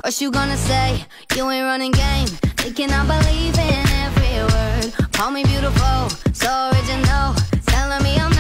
What you gonna say? You ain't running game. They cannot believe in every word. Call me beautiful, so original, telling me I'm